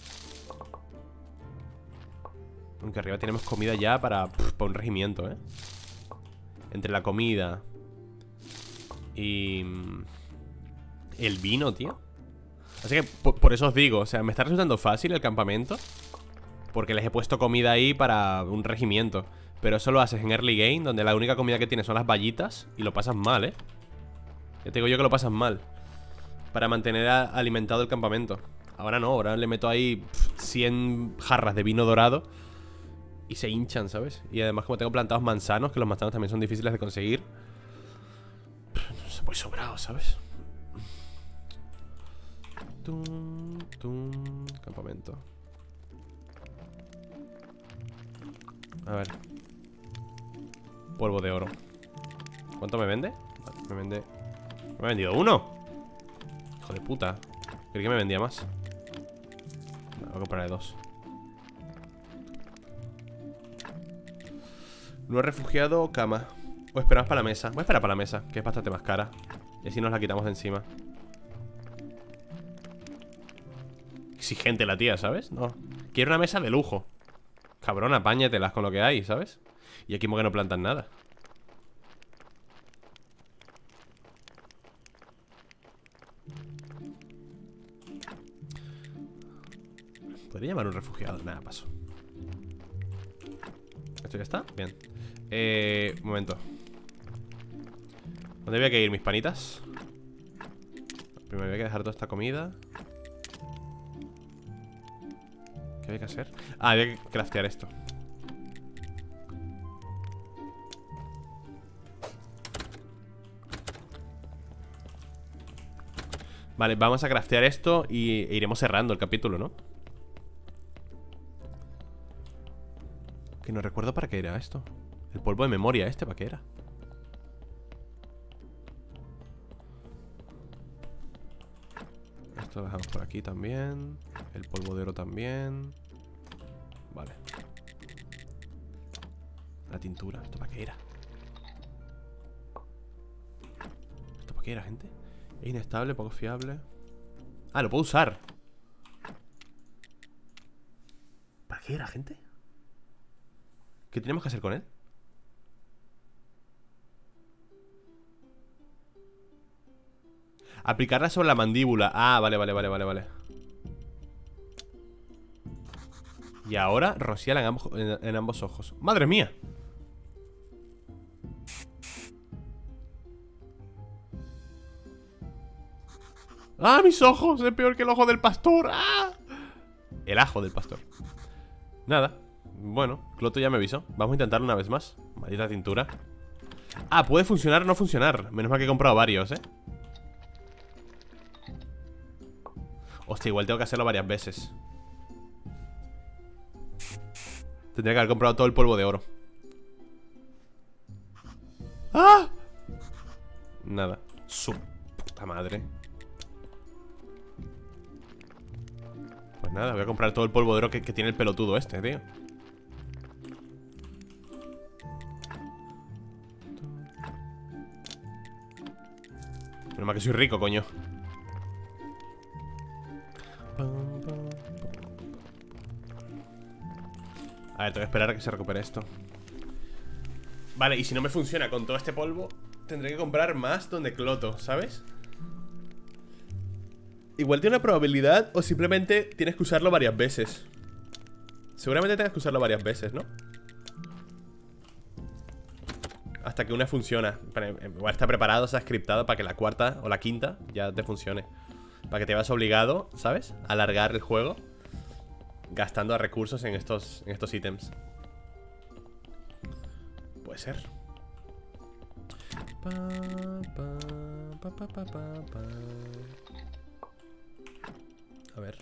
Speaker 1: Aunque arriba tenemos comida ya para un regimiento, Entre la comida y El vino, tío. Así que por eso os digo, o sea, me está resultando fácil el campamento, porque les he puesto comida ahí para un regimiento. Pero eso lo haces en early game, donde la única comida que tienes son las vallitas, y lo pasas mal, ¿eh? Ya te digo yo que lo pasas mal para mantener alimentado el campamento. Ahora no, ahora le meto ahí 100 jarras de vino dorado y se hinchan, ¿sabes? Y además como tengo plantados manzanos, que los manzanos también son difíciles de conseguir, voy sobrado, ¿sabes? Campamento. A ver. Polvo de oro. ¿Cuánto me vende? Vale, me vende... Me ha vendido uno. Hijo de puta. Creí que me vendía más. Voy a comprarle dos. No he refugiado o cama. O esperamos para la mesa. Voy a esperar para la mesa, que es bastante más cara. Y así nos la quitamos de encima. Exigente la tía, ¿sabes? No. Quiero una mesa de lujo. Cabrón, apáñatelas con lo que hay, ¿sabes? Y aquí como que no plantan nada. ¿Podría llamar un refugiado? Nada, paso. ¿Esto ya está? Bien. Un momento. ¿Dónde había que ir, mis panitas? Primero había que dejar toda esta comida. ¿Qué había que hacer? Ah, había que craftear esto. Vale, vamos a craftear esto y iremos cerrando el capítulo, ¿no? Que no recuerdo para qué era esto. El polvo de memoria este, ¿para qué era? Esto lo dejamos por aquí también. El polvo de oro también. Vale. La tintura, ¿esto para qué era? ¿Esto para qué era, gente? Es inestable, poco fiable. Ah, lo puedo usar. ¿Para qué era, gente? ¿Qué tenemos que hacer con él? Aplicarla sobre la mandíbula. Ah, vale. Y ahora rociar en ambos ojos. ¡Madre mía! ¡Ah, mis ojos! Es peor que el ojo del pastor. ¡Ah! El ajo del pastor. Nada. Bueno, Cloto ya me avisó. Vamos a intentarlo una vez más. Maldita tintura. Ah, puede funcionar o no funcionar. Menos mal que he comprado varios, ¿eh? Hostia, igual tengo que hacerlo varias veces. Tendría que haber comprado todo el polvo de oro. ¡Ah! Nada. Su puta madre. Pues nada, voy a comprar todo el polvo de oro que tiene el pelotudo este, tío. Menos mal que soy rico, coño. A ver, tengo que esperar a que se recupere esto. Vale, y si no me funciona con todo este polvo, tendré que comprar más donde Cloto, ¿sabes? Igual tiene una probabilidad o simplemente tienes que usarlo varias veces. Seguramente tengas que usarlo varias veces, ¿no? Hasta que una funciona. Igual está preparado, está scriptado para que la cuarta o la quinta ya te funcione. Para que te veas obligado, ¿sabes? A alargar el juego gastando recursos en estos ítems. Puede ser. A ver.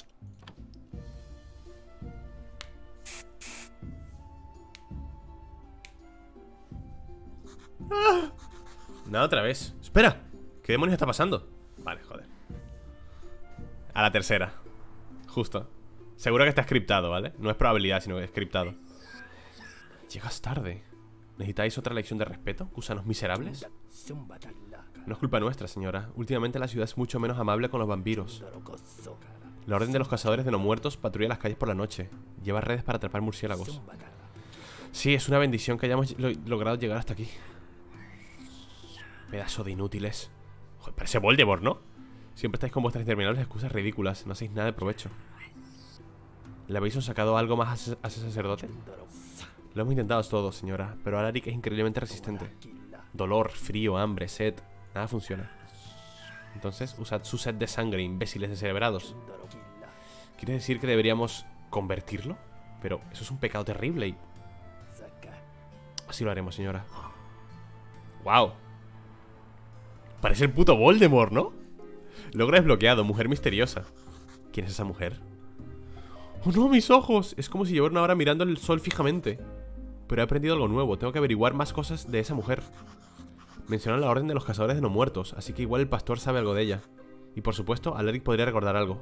Speaker 1: ¡Ah! Nada, otra vez. Espera, ¿qué demonios está pasando? Vale, joder. A la tercera. Justo. Seguro que está scriptado, ¿vale? No es probabilidad, sino que es scriptado. Llegas tarde. ¿Necesitáis otra lección de respeto, gusanos miserables? No es culpa nuestra, señora. Últimamente la ciudad es mucho menos amable con los vampiros. La orden de los cazadores de no muertos patrulla las calles por la noche. Lleva redes para atrapar murciélagos. Sí, es una bendición que hayamos logrado llegar hasta aquí. Pedazo de inútiles. Joder, parece Voldemort, ¿no? Siempre estáis con vuestras interminables excusas ridículas. No hacéis nada de provecho. ¿Le habéis sacado algo más a ese sacerdote? Lo hemos intentado todos, señora, pero Alaric es increíblemente resistente. Dolor, frío, hambre, sed. Nada funciona. Entonces, usad su sed de sangre, imbéciles descerebrados. ¿Quiere decir que deberíamos convertirlo? Pero eso es un pecado terrible y... Así lo haremos, señora. ¡Wow! Parece el puto Voldemort, ¿no? Logro desbloqueado, mujer misteriosa. ¿Quién es esa mujer? ¡Oh no, mis ojos! Es como si llevara una hora mirando el sol fijamente. Pero he aprendido algo nuevo. Tengo que averiguar más cosas de esa mujer. Mencionan la orden de los cazadores de no muertos, así que igual el pastor sabe algo de ella. Y por supuesto, Alaric podría recordar algo.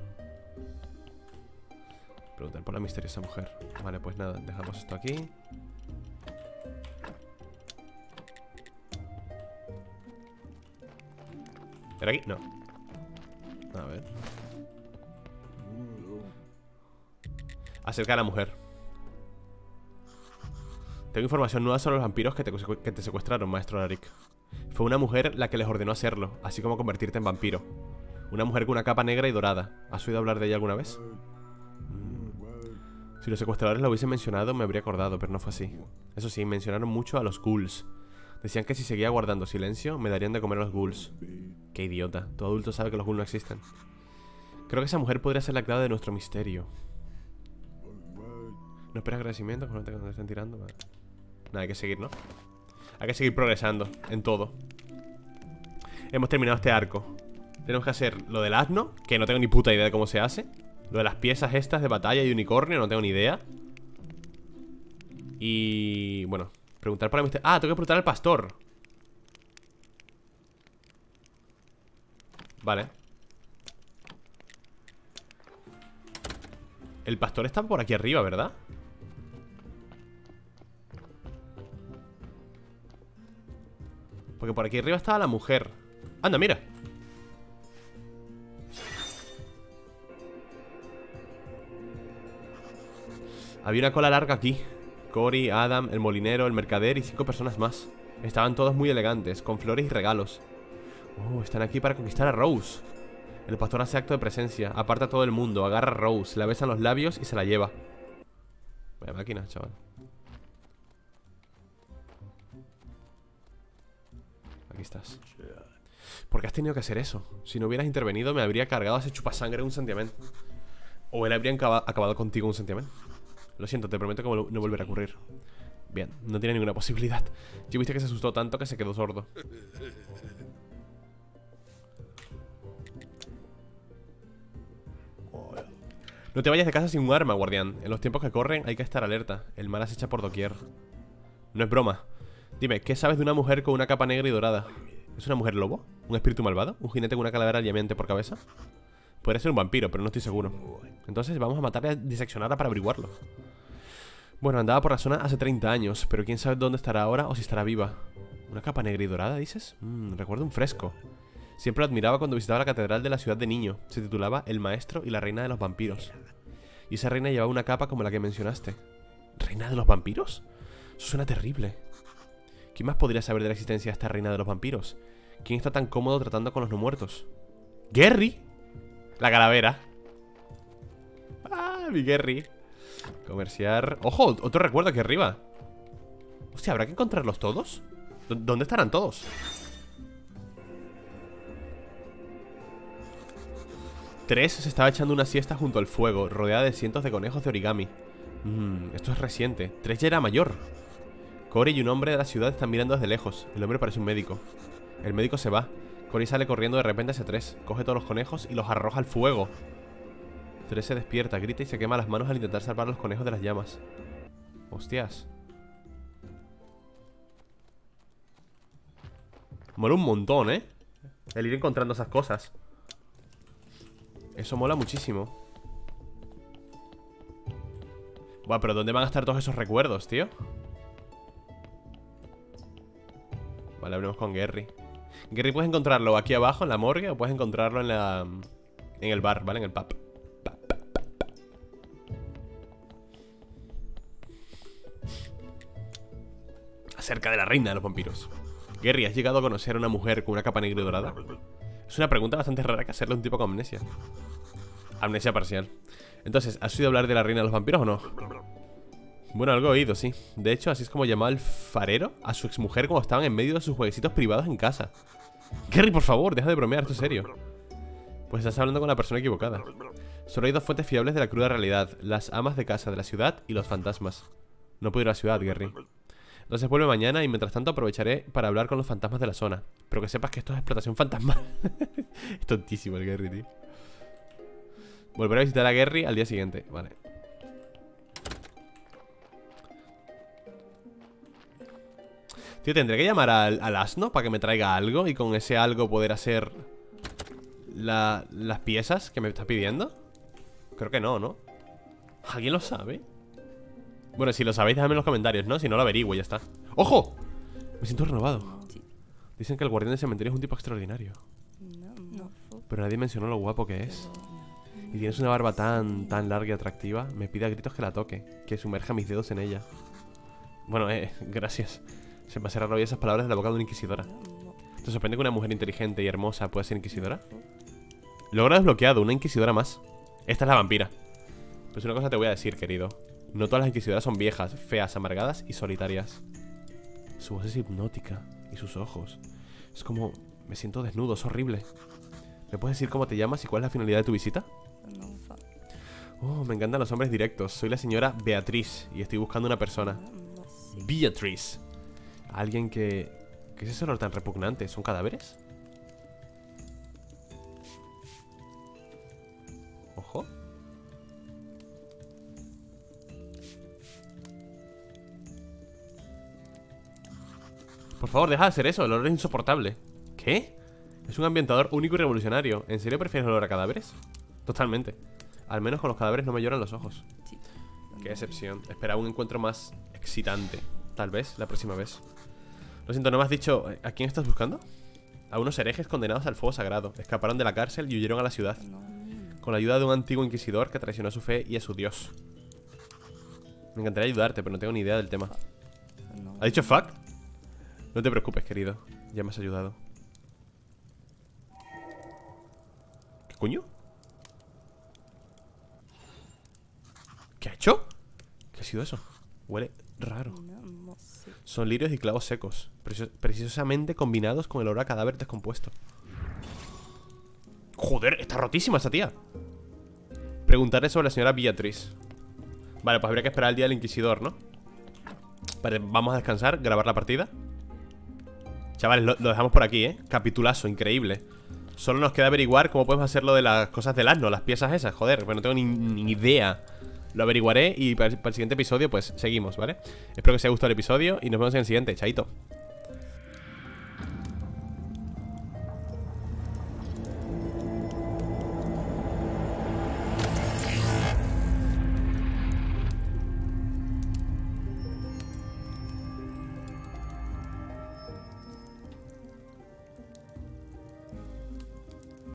Speaker 1: Preguntar por la misteriosa mujer. Vale, pues nada, dejamos esto aquí. ¿Era aquí? No. A ver. Acerca a la mujer. Tengo información nueva sobre los vampiros que te secuestraron, maestro Alaric. Fue una mujer la que les ordenó hacerlo, así como convertirte en vampiro. Una mujer con una capa negra y dorada. ¿Has oído hablar de ella alguna vez? Si los secuestradores lo hubiesen mencionado, me habría acordado, pero no fue así. Eso sí, mencionaron mucho a los ghouls. Decían que si seguía guardando silencio, me darían de comer a los ghouls. Qué idiota, todo adulto sabe que los ghouls no existen. Creo que esa mujer podría ser la clave de nuestro misterio. No esperas agradecimiento cuando te estén tirando. Vale. Nada, hay que seguir, ¿no? Hay que seguir progresando en todo. Hemos terminado este arco. Tenemos que hacer lo del asno, que no tengo ni puta idea de cómo se hace. Lo de las piezas estas de batalla y unicornio, no tengo ni idea. Y... bueno, preguntar por la misterio. Ah, tengo que preguntar al pastor. Vale. El pastor está por aquí arriba, ¿verdad? Porque por aquí arriba estaba la mujer. Anda, mira. Había una cola larga aquí. Cory, Adam, el molinero, el mercader y 5 personas más. Estaban todos muy elegantes, con flores y regalos. Oh, están aquí para conquistar a Rose. El pastor hace acto de presencia. Aparta a todo el mundo, agarra a Rose, la besa en los labios y se la lleva. Vaya máquina, chaval. Aquí estás. ¿Por qué has tenido que hacer eso? Si no hubieras intervenido me habría cargado a ese chupasangre un santiamén. O él habría acabado contigo un santiamén. Lo siento, te prometo que no volverá a ocurrir. Bien, no tiene ninguna posibilidad. Yo viste que se asustó tanto que se quedó sordo. No te vayas de casa sin un arma, guardián. En los tiempos que corren hay que estar alerta. El mal acecha por doquier. No es broma. Dime, ¿qué sabes de una mujer con una capa negra y dorada? ¿Es una mujer lobo? ¿Un espíritu malvado? ¿Un jinete con una calavera llameante por cabeza? Podría ser un vampiro, pero no estoy seguro. Entonces vamos a matarla y a diseccionarla para averiguarlo. Bueno, andaba por la zona hace 30 años, pero quién sabe dónde estará ahora o si estará viva. ¿Una capa negra y dorada, dices? Recuerdo un fresco. Siempre lo admiraba cuando visitaba la catedral de la ciudad de niño. Se titulaba El maestro y la reina de los vampiros. Y esa reina llevaba una capa como la que mencionaste. ¿Reina de los vampiros? Eso suena terrible. ¿Quién más podría saber de la existencia de esta reina de los vampiros? ¿Quién está tan cómodo tratando con los no muertos? ¿Gary? La calavera. Ah, mi Gary. Comerciar. ¡Ojo! Otro recuerdo aquí arriba. Hostia, ¿habrá que encontrarlos todos? ¿Dónde estarán todos? Tres se estaba echando una siesta junto al fuego, rodeada de cientos de conejos de origami. Esto es reciente. Tres ya era mayor. Cory y un hombre de la ciudad están mirando desde lejos. El hombre parece un médico. El médico se va. Cory sale corriendo de repente hacia Tres. Coge todos los conejos y los arroja al fuego. Tres se despierta, grita y se quema las manos al intentar salvar a los conejos de las llamas. Hostias. Mola un montón, ¿eh? El ir encontrando esas cosas. Eso mola muchísimo. Buah, pero ¿dónde van a estar todos esos recuerdos, tío? Vale, hablemos con Gary. Gary, puedes encontrarlo aquí abajo en la morgue o puedes encontrarlo en el bar, ¿vale? En el pub. Acerca de la reina de los vampiros. Gary, ¿has llegado a conocer a una mujer con una capa negra y dorada? Es una pregunta bastante rara que hacerle a un tipo con amnesia. Amnesia parcial. Entonces, ¿has oído hablar de la reina de los vampiros o no? Bueno, algo he oído, sí. De hecho, así es como llamaba el farero a su exmujer cuando estaban en medio de sus jueguecitos privados en casa. Gary, por favor, deja de bromear, esto es serio. Pues estás hablando con la persona equivocada. Solo hay dos fuentes fiables de la cruda realidad: las amas de casa de la ciudad y los fantasmas. No puedo ir a la ciudad, Gary. Entonces vuelve mañana y mientras tanto aprovecharé para hablar con los fantasmas de la zona. Pero que sepas que esto es explotación fantasmal. Es tontísimo el Gary, tío. Volveré a visitar a Gary al día siguiente. Vale. Tío, tendré que llamar al asno para que me traiga algo y con ese algo poder hacer las piezas que me está pidiendo. Creo que no, ¿no? ¿Alguien lo sabe? Bueno, si lo sabéis, dejadme en los comentarios, ¿no? Si no, lo averiguo y ya está. ¡Ojo! Me siento renovado. Dicen que el guardián del cementerio es un tipo extraordinario. Pero nadie mencionó lo guapo que es. Y tienes una barba tan larga y atractiva. Me pide a gritos que la toque, que sumerja mis dedos en ella. Bueno, gracias. Se me hace raro oír esas palabras de la boca de una inquisidora. ¿Te sorprende que una mujer inteligente y hermosa pueda ser inquisidora? Logra desbloqueado, una inquisidora más. Esta es la vampira. Pues una cosa te voy a decir, querido. No todas las inquisidoras son viejas, feas, amargadas y solitarias. Su voz es hipnótica. Y sus ojos. Es como... me siento desnudo, es horrible. ¿Me puedes decir cómo te llamas y cuál es la finalidad de tu visita? Oh, me encantan los hombres directos. Soy la señora Beatriz y estoy buscando una persona. Beatriz. Alguien que... ¿qué es ese olor tan repugnante? ¿Son cadáveres? Ojo. Por favor, deja de hacer eso, el olor es insoportable. ¿Qué? Es un ambientador único y revolucionario. ¿En serio prefieres el olor a cadáveres? Totalmente. Al menos con los cadáveres no me lloran los ojos. Qué decepción. Esperaba un encuentro más excitante. Tal vez, la próxima vez. Lo siento, ¿no me has dicho a quién estás buscando? A unos herejes condenados al fuego sagrado. Escaparon de la cárcel y huyeron a la ciudad, con la ayuda de un antiguo inquisidor que traicionó a su fe y a su dios. Me encantaría ayudarte, pero no tengo ni idea del tema. ¿Ha dicho fuck? No te preocupes, querido. Ya me has ayudado. ¿Qué coño? ¿Qué ha hecho? ¿Qué ha sido eso? Huele raro. Son lirios y clavos secos, precisamente combinados con el olor a cadáver descompuesto. Joder, está rotísima esta tía. Preguntarle sobre la señora Beatriz. Vale, pues habría que esperar el día del inquisidor, ¿no? Vale, vamos a descansar, grabar la partida. Chavales, lo dejamos por aquí, ¿eh? Capitulazo, increíble. Solo nos queda averiguar cómo podemos hacer lo de las cosas del asno, las piezas esas, joder, pues no tengo ni idea. Lo averiguaré y para el siguiente episodio pues seguimos, ¿vale? Espero que os haya gustado el episodio y nos vemos en el siguiente, chaito.